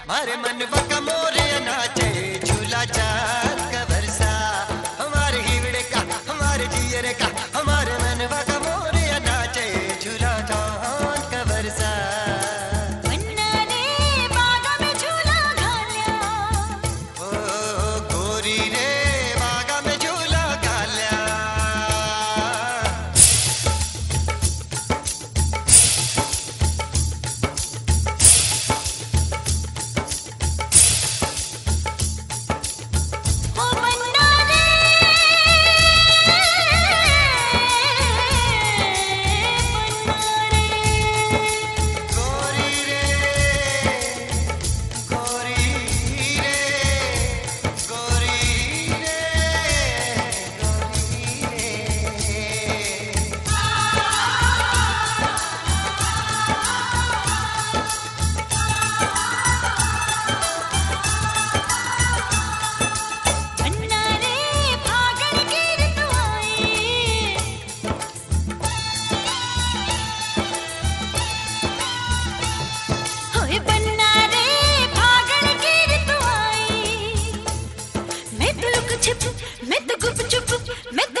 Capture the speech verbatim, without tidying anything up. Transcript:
मारे मन का मोरे नाचे झूला चांद का बरसा, हमारे हिवड़े का हमारे जियरे का हमारे मन का मोरे नाचे झूला चांद का बरसा। बन्ना रे बागा में झूला घाल्या, ओ गोरी रे बागा में झूला घाल्या। मैं तो गुप चुप, मैं